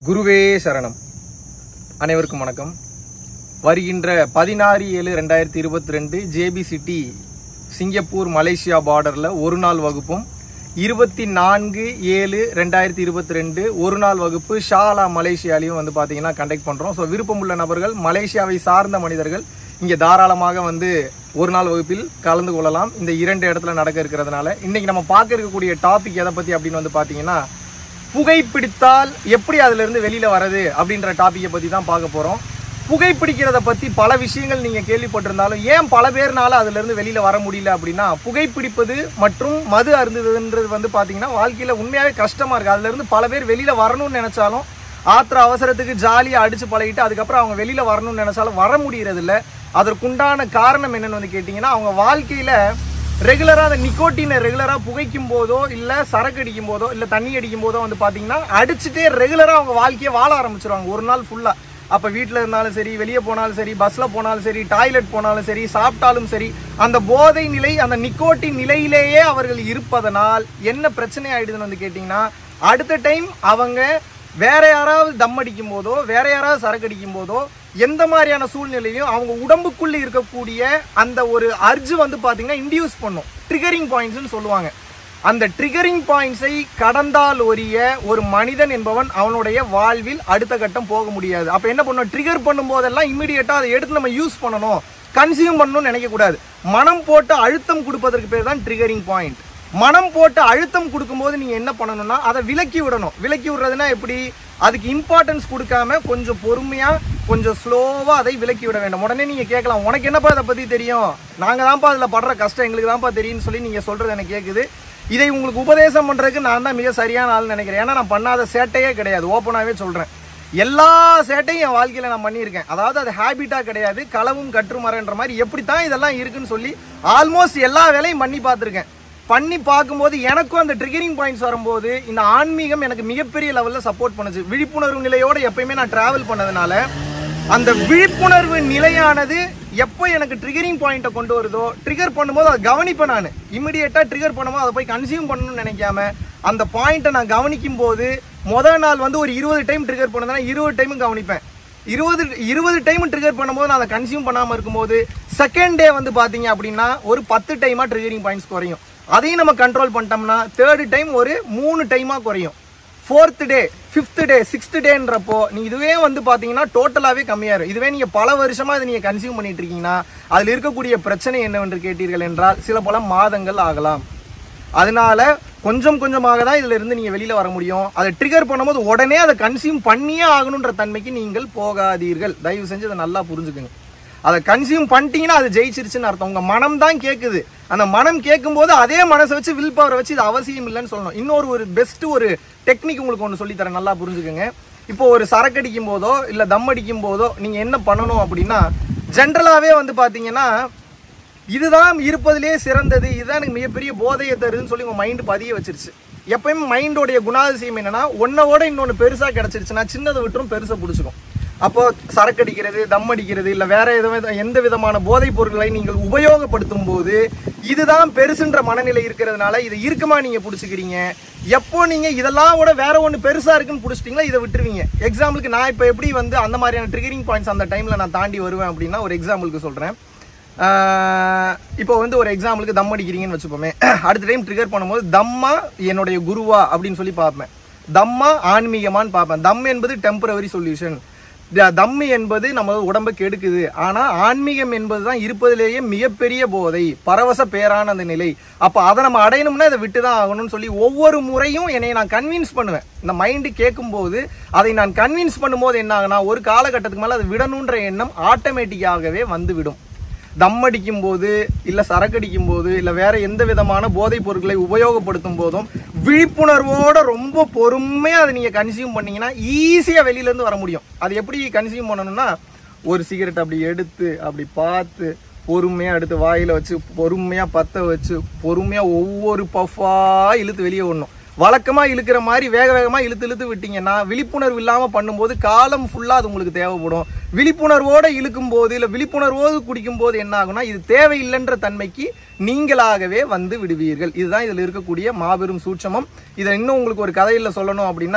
குருவே சரணம். அனைவருக்கும் வணக்கம். வருகின்ற 16/7/2022 ஜேபி சிட்டி சிங்கப்பூர் மலேசியா பார்டரில் ஒரு நாள் வகுப்பும் 24/7/2022 ஒரு நாள் வகுப்பு ஷாலா மலேசியாலையும் வந்து பார்த்தீங்கன்னா கண்டக்ட் பண்ணுறோம். ஸோ விருப்பமுள்ள நபர்கள், மலேசியாவை சார்ந்த மனிதர்கள் இங்கே தாராளமாக வந்து ஒரு நாள் வகுப்பில் கலந்து கொள்ளலாம். இந்த 2 இடத்துல நடக்க இருக்கிறதுனால இன்னைக்கு நம்ம பார்க்க இருக்கக்கூடிய டாபிக் எதை பற்றி அப்படின்னு வந்து பார்த்தீங்கன்னா, புகைப்பிடித்தால் எப்படி அதிலிருந்து வெளியில வரது அப்படின்ற டாபிக்கை பற்றி தான் பார்க்க போகிறோம். புகைப்பிடிக்கிறத பற்றி பல விஷயங்கள் நீங்கள் கேள்விப்பட்டிருந்தாலும் ஏன் பல பேர்னால அதிலிருந்து வெளியில வர முடியல அப்படின்னா, புகைப்பிடிப்பது மற்றும் மது அருந்துதுன்றது வந்து பார்த்தீங்கன்னா வாழ்க்கையில் உண்மையாகவே கஷ்டமாக இருக்குது. அதிலிருந்து பல பேர் வெளியில வரணும்னு நினைச்சாலும் ஆத்திர அவசரத்துக்கு ஜாலியாக அடித்து பழகிட்டு அதுக்கப்புறம் அவங்க வெளியில வரணும்னு நினைச்சாலும் வர முடியறதில்ல. அதற்குண்டான காரணம் என்னன்னு வந்து கேட்டிங்கன்னா, அவங்க வாழ்க்கையில் ரெகுலராக அந்த நிக்கோட்டினை ரெகுலராக புகைக்கும் போதோ இல்லை சரக்கு அடிக்கும் போதோ இல்லை தண்ணி அடிக்கும் போதோ வந்து பார்த்தீங்கன்னா அடிச்சுட்டே ரெகுலராக அவங்க வாழ்க்கையை வாழ ஆரம்பிச்சிருவாங்க ஒரு நாள் ஃபுல்லாக. அப்போ வீட்டில் இருந்தாலும் சரி, வெளியே போனாலும் சரி, பஸ்ஸில் போனாலும் சரி, டாய்லெட் போனாலும் சரி, சாப்பிட்டாலும் சரி, அந்த போதை நிலை, அந்த நிக்கோட்டின் நிலையிலேயே அவர்கள் இருப்பதனால் என்ன பிரச்சனை ஆயிடுதுன்னு வந்து கேட்டிங்கன்னா, அடுத்த டைம் அவங்க வேற யாராவது தம் அடிக்கும் போதோ வேற யாராவது சரக்கு அடிக்கும் போதோ எந்த மாதிரியான சூழ்நிலையும் அவங்க உடம்புக்குள்ள இருக்கக்கூடிய அந்த ஒரு அர்ஜு வந்து பார்த்தீங்கன்னா இன்டியூஸ் பண்ணும். ட்ரிகரிங் பாயிண்ட்ஸ்னு சொல்லுவாங்க. அந்த ட்ரிகரிங் பாயிண்ட்ஸை கடந்தால் ஒழிய ஒரு மனிதன் என்பவன் அவனுடைய வாழ்வில் அடுத்த கட்டம் போக முடியாது. அப்போ என்ன பண்ணணும், ட்ரிகர் பண்ணும் போதெல்லாம் இம்மிடியேட்டாக அதை எடுத்து நம்ம யூஸ் பண்ணணும், கன்சியூம் பண்ணணும்னு நினைக்கக்கூடாது. மனம் போட்டு அழுத்தம் கொடுப்பதற்கு பேர் தான் ட்ரிகரிங் பாயிண்ட். மனம் போட்டு அழுத்தம் கொடுக்கும்போது நீங்கள் என்ன பண்ணணும்னா அதை விலக்கி விடணும். விலக்கி விடுறதுனா எப்படி, அதுக்கு இம்பார்ட்டன்ஸ் கொடுக்காம கொஞ்சம் பொறுமையாக கொஞ்சம் ஸ்லோவாக அதை விலக்கி விட வேண்டும். உடனே நீங்கள் கேட்கலாம், உனக்கு என்னப்பா அதை பற்றி தெரியும், நாங்கள் தான்ப்பா அதில் படுற கஷ்டம் எங்களுக்கு தான்ப்பா தெரியும்னு சொல்லி நீங்கள் சொல்கிறது எனக்கு கேட்குது. இதை உங்களுக்கு உபதேசம் பண்ணுறதுக்கு நான் தான் மிக சரியான ஆள்னு நினைக்கிறேன். ஏன்னா நான் பண்ணாத சேட்டையே கிடையாது, ஓப்பனாகவே சொல்கிறேன். எல்லா சேட்டையும் என் வாழ்க்கையில் நான் பண்ணியிருக்கேன். அதாவது அது ஹேபிட்டாக கிடையாது, களவும் கற்றுமரன்ற மாதிரி எப்படித்தான் இதெல்லாம் இருக்குன்னு சொல்லி ஆல்மோஸ்ட் எல்லா வேலையும் பண்ணி பார்த்துருக்கேன். பண்ணி பார்க்கும்போது எனக்கும் அந்த ட்ரிகரிங் பாயிண்ட்ஸ் வரும்போது இந்த ஆன்மீகம் எனக்கு மிகப்பெரிய லெவலில் சப்போர்ட் பண்ணுச்சு. விழிப்புணர்வு நிலையோடு எப்பயுமே நான் டிராவல் பண்ணதுனால அந்த விழிப்புணர்வு நிலையானது எப்போ எனக்கு ட்ரிகரிங் பாயிண்ட்டை கொண்டு வருதோ, ட்ரிகர் பண்ணும்போது அதை கவனிப்பேன். நான் இமிடியேட்டாக ட்ரிகர் பண்ணும்போது அதை போய் கன்சியூம் பண்ணணும்னு நினைக்காம அந்த பாயிண்ட்டை நான் கவனிக்கும் போது முதல் நாள் வந்து ஒரு 20 டைம் ட்ரிகர் பண்ணதுன்னா 20 டைமும் கவனிப்பேன். 20 டைம் ட்ரிகர் பண்ணும்போது நான் அதை கன்சியூம் பண்ணாமல் இருக்கும்போது செகண்ட் டே வந்து பார்த்தீங்க அப்படின்னா ஒரு 10 டைமாக ட்ரிகரிங் பாயிண்ட்ஸ் குறையும். அதையும் நம்ம கண்ட்ரோல் பண்ணிட்டோம்னா 3rd டைம் ஒரு 3 டைமாக குறையும். 4th டே, 5th டே, 6th டேன்றப்போ நீங்கள் இதுவே வந்து பார்த்தீங்கன்னா டோட்டலாகவே கம்மியாயிரும். இதுவே நீங்கள் பல வருஷமாக இதை நீங்கள் கன்சியூம் பண்ணிட்டு இருக்கீங்கன்னா அதில் இருக்கக்கூடிய பிரச்சனை என்னவென்று கேட்டீர்கள் என்றால் சில பல மாதங்கள் ஆகலாம். அதனால கொஞ்சம் கொஞ்சமாக தான் இதில் இருந்து நீங்கள் வெளியில் வர முடியும். அதை ட்ரிகர் பண்ணும்போது உடனே அதை கன்சியூம் பண்ணியே ஆகணுன்ற தன்மைக்கு நீங்கள் போகாதீர்கள். தயவு செஞ்சு அதை நல்லா புரிஞ்சுக்குங்க. அதை கன்சியூம் பண்ணிட்டீங்கன்னா அது ஜெயிச்சிருச்சுன்னு அர்த்தம். உங்கள் மனம் தான் கேட்குது. அந்த மனம் கேட்கும்போது அதே மனசை வச்சு வில் பவரை வச்சு இது அவசியம் இல்லைன்னு சொல்லணும். இன்னொரு ஒரு பெஸ்ட் ஒரு டெக்னிக் உங்களுக்கு ஒன்று சொல்லித்தரேன், நல்லா புரிஞ்சுக்கோங்க. இப்போ ஒரு சரக்கு அடிக்கும் போதோ இல்லை தம் அடிக்கும் போதோ நீங்கள் என்ன பண்ணணும் அப்படின்னா, ஜென்ரலாகவே வந்து பார்த்தீங்கன்னா இதுதான் இருப்பதிலே சிறந்தது, இதுதான் எனக்கு மிகப்பெரிய போதையை தருதுன்னு சொல்லி உங்கள் மைண்டு பதிய வச்சிருச்சு. எப்பயுமே மைண்டோடைய குணாதிசயம் என்னன்னா, ஒன்னோட இன்னொன்று பெருசாக கிடச்சிருச்சுன்னா சின்னதை விட்டுரும் பெருசாக பிடிச்சிக்கும். அப்போ சரக்கு அடிக்கிறது, தம் அடிக்கிறது இல்லை வேற எந்த விதமான போதைப் பொருட்களை நீங்கள் உபயோகப்படுத்தும் போது இதுதான் பெருசுன்ற மனநிலை இருக்கிறதுனால இதை இருக்குமா நீங்க பிடிச்சிக்கிறீங்க. எப்போ நீங்க இதெல்லாம் கூட வேற ஒன்று பெருசா இருக்குன்னு பிடிச்சிட்டீங்களா இதை விட்டுருவீங்க. எக்ஸாம்பிளுக்கு நான் இப்போ எப்படி வந்து அந்த மாதிரியான ட்ரிகரிங் பாயிண்ட்ஸ் அந்த டைம்ல நான் தாண்டி வருவேன் அப்படின்னா, ஒரு எக்ஸாம்பிளுக்கு சொல்றேன். இப்போ வந்து ஒரு எக்ஸாம்பிளுக்கு தம் அடிக்கிறீங்கன்னு வச்சுப்போமே, அடுத்த டைம் ட்ரிகர் பண்ணும்போது தம்மா என்னுடைய குருவா அப்படின்னு சொல்லி பார்ப்பேன், தம்மா ஆன்மீகமான்னு பார்ப்பேன். தம் என்பது டெம்பரவரி சொல்யூஷன், தம்மு என்பது நம்ம உடம்பை கெடுக்குது. ஆனா ஆன்மீகம் என்பதுதான் இருப்பதிலேயே மிகப்பெரிய போதை, பரவச பேரான அந்த நிலை. அப்ப அதை நம்ம அடையணும்னா இதை விட்டுதான் ஆகணும்னு சொல்லி ஒவ்வொரு முறையும் என்னை நான் கன்வின்ஸ் பண்ணுவேன். இந்த மைண்டு கேட்கும் போது அதை நான் கன்வின்ஸ் பண்ணும்போது என்ன ஆகுனா, ஒரு காலகட்டத்துக்கு மேல அதை விடணுன்ற எண்ணம் ஆட்டோமேட்டிக்காகவே வந்துவிடும். தம் அடிக்கும் போது இல்ல சரக்கு அடிக்கும் போது இல்ல வேற எந்த விதமான போதைப் பொருட்களை உபயோகப்படுத்தும் போதும் விழிப்புணர்வோட ரொம்ப பொறுமையா அதை நீங்க கன்சியூம் பண்ணீங்கன்னா ஈஸியா வெளியில இருந்து வர முடியும். அது எப்படி கன்சியூம் பண்ணணும்னா, ஒரு சிகரெட் அப்படி எடுத்து அப்படி பார்த்து பொறுமையா எடுத்து வாயில வச்சு பொறுமையா பத்த வச்சு பொறுமையா ஒவ்வொரு பஃபா இழுத்து வெளியே விடணும். வழக்கமா இழுக்கிற மாதிரி வேக வேகமா இழுத்து விட்டீங்கன்னா விழிப்புணர்வு இல்லாம பண்ணும்போது காலம் ஃபுல்லா அது உங்களுக்கு தேவைப்படும். விழிப்புணர்வோட இழுக்கும் போது இல்ல விழிப்புணர்வோடு குடிக்கும் போது என்ன ஆகும்னா இது தேவையில்லைன்ற தன்மைக்கு நீங்களாகவே வந்து விடுவீர்கள். இதுதான் இதுல இருக்கக்கூடிய மாபெரும் சூட்சமம். இதை இன்னும் உங்களுக்கு ஒரு கதையில சொல்லணும் அப்படின்னா,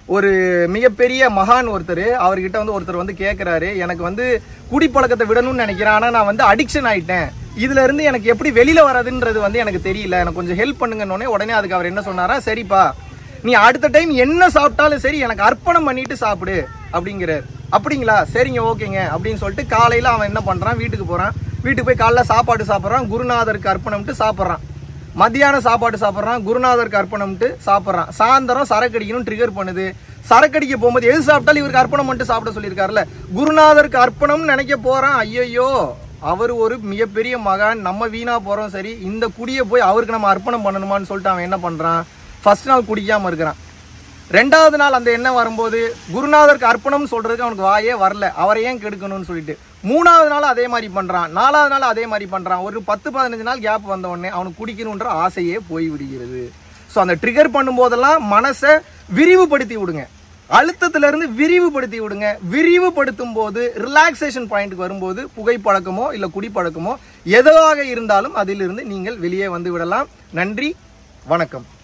ஒரு மிகப்பெரிய மகான் ஒருத்தர், அவர்கிட்ட வந்து ஒருத்தர் வந்து கேட்கிறாரு, எனக்கு வந்து குடிப்பழக்கத்தை விடணும்னு நினைக்கிறேன், ஆனா நான் வந்து அடிக்ஷன் ஆயிட்டேன், இதுல இருந்து எனக்கு எப்படி வெளியில வரதுன்றது வந்து எனக்கு தெரியல, எனக்கு கொஞ்சம் ஹெல்ப் பண்ணுங்கன்னு. உடனே அதுக்கு அவர் என்ன சொன்னாரா, சரிப்பா நீ அடுத்த டைம் என்ன சாப்பிட்டாலும் சரி எனக்கு அர்ப்பணம் பண்ணிட்டு சாப்பிடு அப்படிங்கிறார். அப்படிங்களா, சரிங்க ஓகேங்க அப்படின்னு சொல்லிட்டு காலையில அவன் என்ன பண்றான், வீட்டுக்கு போறான். வீட்டுக்கு போய் காலைல சாப்பாடு சாப்பிட்றான், குருநாதருக்கு அர்ப்பணம்ட்டு சாப்பிட்றான். மத்தியானம் சாப்பாடு சாப்பிட்றான், குருநாதருக்கு அர்ப்பணம்ட்டு சாப்பிட்றான். சாயந்தரம் சரக்கு அடிக்கணும் ட்ரிகர் பண்ணுது. சரக்கடிக்க போகும்போது எது சாப்பிட்டாலும் இவருக்கு அர்ப்பணம் பண்ணிட்டு சாப்பிட சொல்லியிருக்காருல்ல, குருநாதருக்கு அர்ப்பணம்னு நினைக்க போறான். ஐயோ அவர் ஒரு மிகப்பெரிய மகான், நம்ம வீணா போறோம், சரி இந்த குடியை போய் அவருக்கு நம்ம அர்ப்பணம் பண்ணணுமான்னு சொல்லிட்டு அவன் என்ன பண்றான், ஃபர்ஸ்ட் நாள் குடிக்காம இருக்கிறான். ரெண்டாவது நாள் அந்த எண்ணம் வரும்போது குருநாதருக்கு அர்ப்பணம் சொல்றதுக்கு அவனுக்கு வாயே வரல, அவரை ஏன் கெடுக்கணும்னு சொல்லிட்டு மூணாவது நாள் அதே மாதிரி பண்றான், நாலாவது நாள் அதே மாதிரி பண்றான். ஒரு 10-15 நாள் கேப் வந்த உடனே அவனுக்கு குடிக்கணுன்ற ஆசையே போய் விடுகிறது. ஸோ அந்த ட்ரிகர் பண்ணும் போதெல்லாம் மனசை விரிவுபடுத்தி விடுங்க, அழுத்தத்துல இருந்து விரிவுபடுத்தி விடுங்க. விரிவுபடுத்தும் போது ரிலாக்ஸேஷன் பாயிண்ட்க்கு வரும்போது புகைப்பழக்கமோ இல்ல குடிப்பழக்கமோ எதுவாக இருந்தாலும் அதிலிருந்து நீங்கள் வெளியே வந்து விடலாம். நன்றி, வணக்கம்.